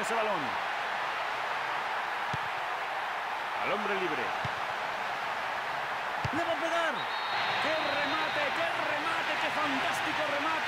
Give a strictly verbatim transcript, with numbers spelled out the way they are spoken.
ese balón. Al hombre libre. ¡Le va a pegar! ¡Qué remate, qué remate, qué fantástico remate!